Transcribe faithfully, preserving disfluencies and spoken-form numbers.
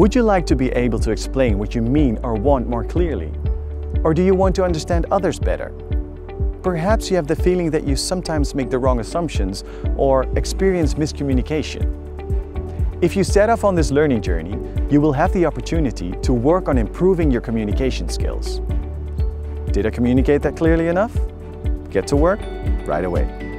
Would you like to be able to explain what you mean or want more clearly? Or do you want to understand others better? Perhaps you have the feeling that you sometimes make the wrong assumptions or experience miscommunication. If you set off on this learning journey, you will have the opportunity to work on improving your communication skills. Did I communicate that clearly enough? Get to work right away.